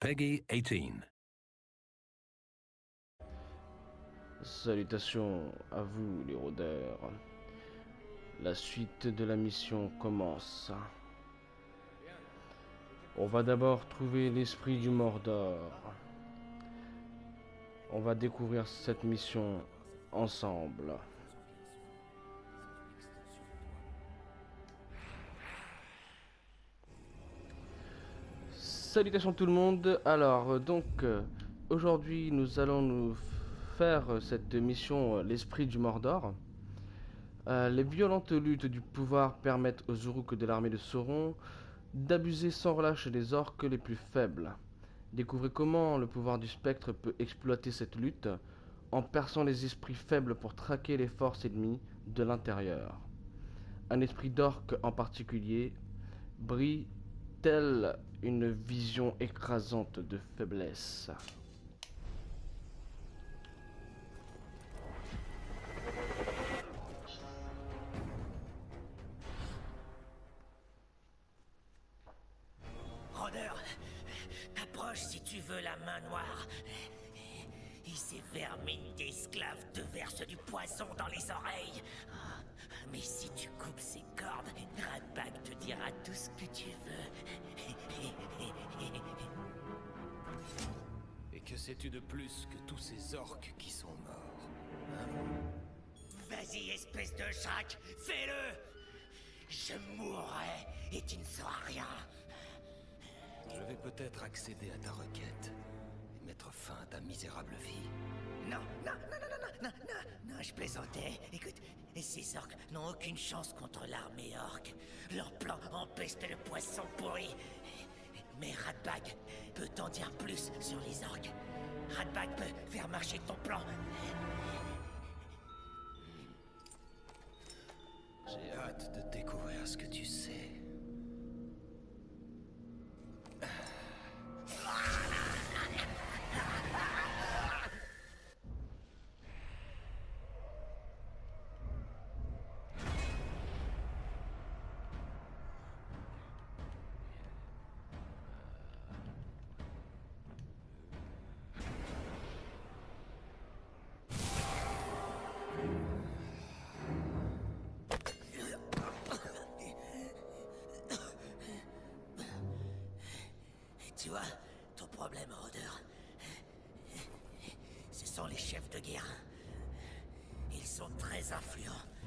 Peggy 18. Salutations à vous les rôdeurs. La suite de la mission commence. On va d'abord trouver l'esprit du Mordor. On va découvrir cette mission ensemble. Salutations tout le monde. Alors aujourd'hui nous allons nous faire cette mission l'esprit du Mordor. Les violentes luttes du pouvoir permettent aux Uruk de l'armée de Sauron d'abuser sans relâche des orques les plus faibles. Découvrez comment le pouvoir du spectre peut exploiter cette lutte en perçant les esprits faibles pour traquer les forces ennemies de l'intérieur. Un esprit d'orque en particulier brille telle une vision écrasante de faiblesse. Rôdeur, approche si tu veux la main noire. Et ces vermines d'esclaves te versent du poison dans les oreilles. Mais si tu coupes ses cordes, Radbag te dira tout ce que tu veux. Et que sais-tu de plus que tous ces orques qui sont morts? Vas-y, espèce de Shrek, fais-le! Je mourrai et tu ne sauras rien. Je vais peut-être accéder à ta requête et mettre fin à ta misérable vie. Non, je plaisantais. Écoute, ces orques n'ont aucune chance contre l'armée orque. Leur plan empeste le poisson pourri. Mais Radbag peut t'en dire plus sur les orques. Radbag peut faire marcher ton plan. J'ai hâte de découvrir ce que tu sais. Tu vois, ton problème, rôdeur, ce sont les chefs de guerre. Ils sont très influents.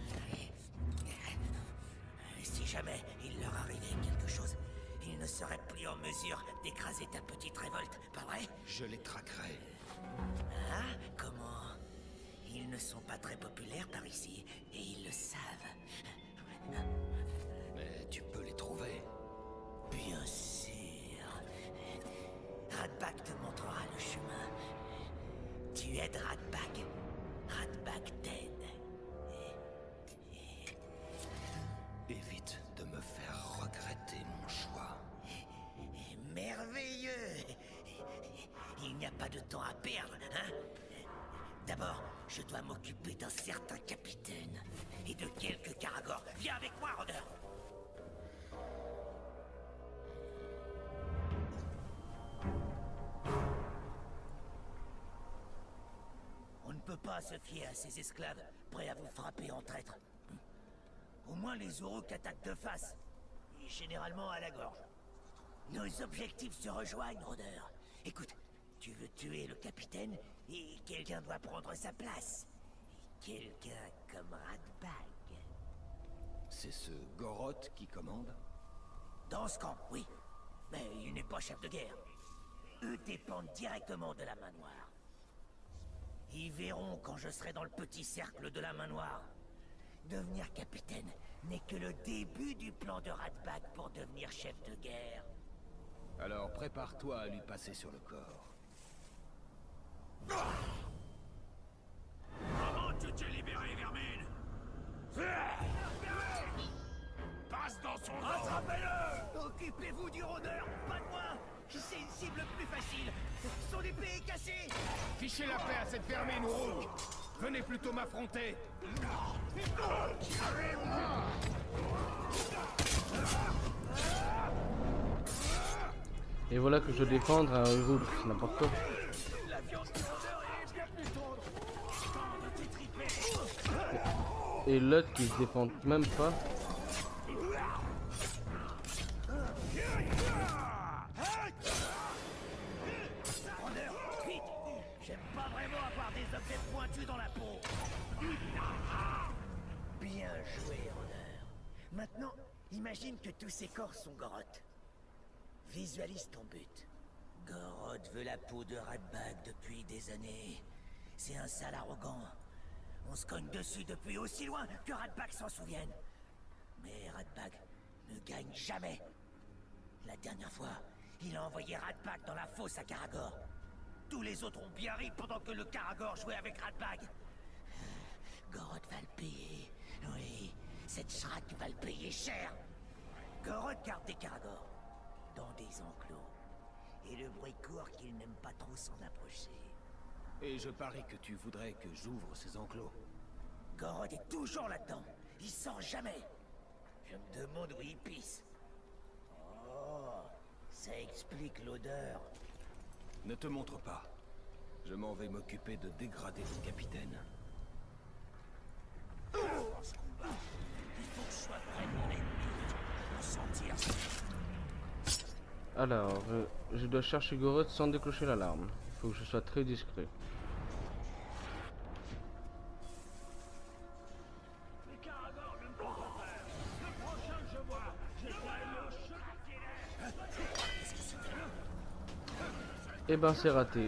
Si jamais il leur arrivait quelque chose, ils ne seraient plus en mesure d'écraser ta petite révolte, pas vrai? Je les traquerai. Ah, comment? Ils ne sont pas très populaires par ici, et ils le savent. Mais tu peux les trouver. Bien sûr. Radbag te montrera le chemin. Tu aides Radbag. Radbag t'aide. Évite de me faire regretter mon choix. Merveilleux. Il n'y a pas de temps à perdre, hein? D'abord, je dois m'occuper d'un certain capitaine et de quelques Karagors. Viens avec moi, rôdeur. On ne peut pas se fier à ces esclaves prêts à vous frapper en traître. Au moins les Uruk attaquent de face, et généralement à la gorge. Nos objectifs se rejoignent, rôdeur. Écoute, tu veux tuer le capitaine, et quelqu'un doit prendre sa place. Quelqu'un comme Radbag. C'est ce Goroth qui commande? Dans ce camp, oui. Mais il n'est pas chef de guerre. Eux dépendent directement de la main noire. Ils verront quand je serai dans le petit cercle de la main noire. Devenir capitaine n'est que le début du plan de Radbag pour devenir chef de guerre. Alors prépare-toi à lui passer sur le corps. Comment tu t'es libéré, Vermine? Passe dans son dos! Attrapez-le! Occupez-vous du rôdeur, pas de moi! C'est une cible plus facile! Son épée est cassée! Fichez la paix à cette vermine, Uruk! Venez plutôt m'affronter! Et voilà que je défendre un héros, c'est n'importe quoi. La viande de l'odeur est bien plus tendre. Temps de t'étriper. Et l'autre qui se défend même pas. Honneur, vite. J'aime pas vraiment avoir des objets pointus dans la peau. Bien joué, Honneur. Maintenant, imagine que tous ces corps sont Goroth. Visualise ton but. Goroth veut la peau de Radbag depuis des années. C'est un sale arrogant. On se cogne dessus depuis aussi loin que Radbag s'en souvienne. Mais Radbag ne gagne jamais. La dernière fois, il a envoyé Radbag dans la fosse à Karagor. Tous les autres ont bien ri pendant que le Karagor jouait avec Radbag. Goroth va le payer. Oui, cette Shrek va le payer cher. Goroth garde des Karagor dans des enclos. Et le bruit court qu'il n'aime pas trop s'en approcher. Et je parie que tu voudrais que j'ouvre ces enclos. Goroth est toujours là-dedans. Il sort jamais. Je me demande où il pisse. Oh, ça explique l'odeur. Ne te montre pas. Je m'en vais m'occuper de dégrader le capitaine. Dans ce combat, il faut que je sois près de mon ennemi. Pour sentir. Alors, je dois chercher Goroth sans déclencher l'alarme. Il faut que je sois très discret. Les Karagor ne me font pas peur. Le prochain que je vois, je vais le choquer. Qu'est-ce que c'est? Eh ben, c'est raté.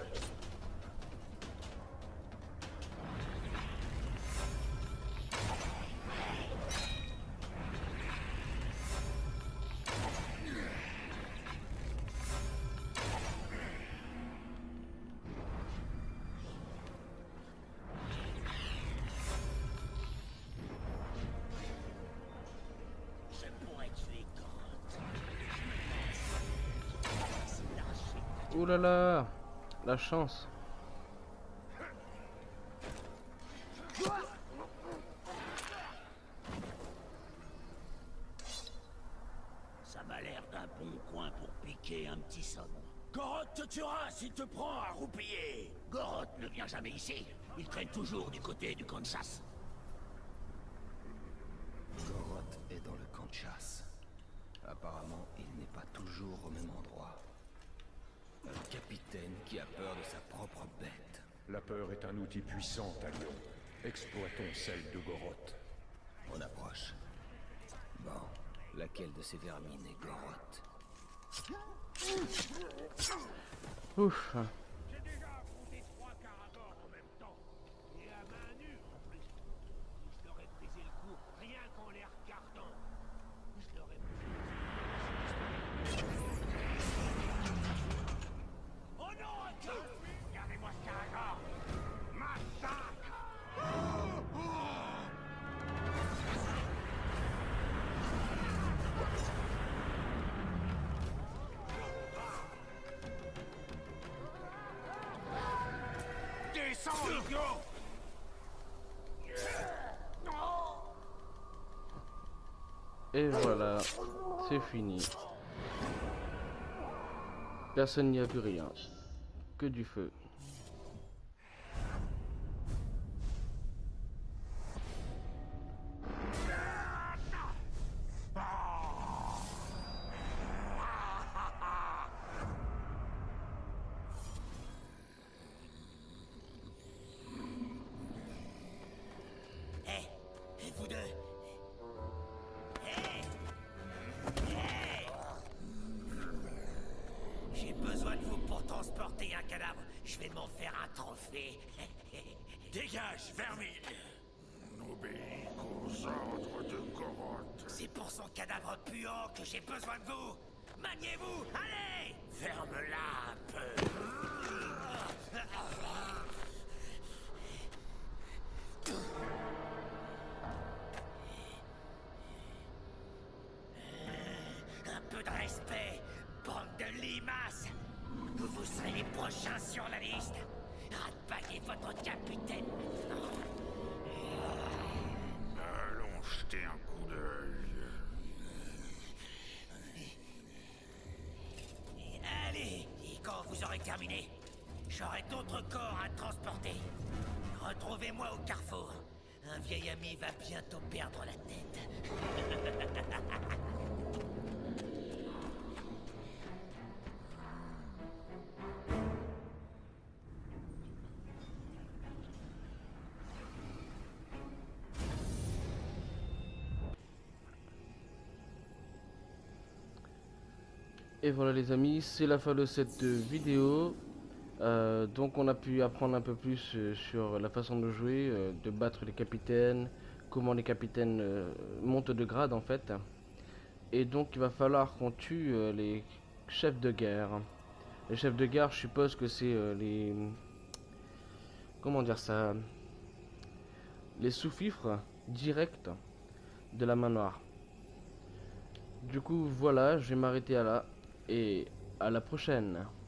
Je pourrais tuer Goroth. Ouh là là, la chance. Ça m'a l'air d'un bon coin pour piquer un petit somme. Goroth te tuera s'il te prend à roupiller. Goroth ne vient jamais ici. Il traîne toujours du côté du camp de chasse. Goroth est dans le camp de chasse. Apparemment, il n'est pas toujours au même endroit. Un capitaine qui a peur de sa propre bête. La peur est un outil puissant, Talion. Exploitons celle de Goroth. On approche. Bon, laquelle de ces vermines est Goroth? Ouf. J'ai déjà affronté 3 Karagor en même temps. Et à main nue en plus. Je leur ai brisé le cou rien qu'en les regardant. Je leur ai Oh non, attends! Regardez-moi ce Karagor! Massacre! Descends, idiot! Et voilà, c'est fini. Personne n'y a vu rien. Que du feu. Hé, vous deux! J'ai besoin de vous pour transporter un cadavre. Je vais m'en faire un trophée. Dégage, vermine! N'obéis qu'aux ordres de Goroth. C'est pour son cadavre puant que j'ai besoin de vous. Maniez-vous, allez! Ferme-la un peu. Un peu de respect, bande de limaces. Vous serez les prochains sur la liste. Radbag est votre capitaine maintenant. Allons jeter un coup d'œil. J'aurai d'autres corps à transporter. Retrouvez-moi au carrefour. Un vieil ami va bientôt perdre la tête. Et voilà les amis, c'est la fin de cette vidéo. Donc on a pu apprendre un peu plus sur la façon de jouer, de battre les capitaines, comment les capitaines montent de grade en fait. Et donc il va falloir qu'on tue les chefs de guerre. Les chefs de guerre, je suppose que c'est les... Comment dire ça? Les sous-fifres directs de la main noire. Du coup voilà, je vais m'arrêter à là et à la prochaine.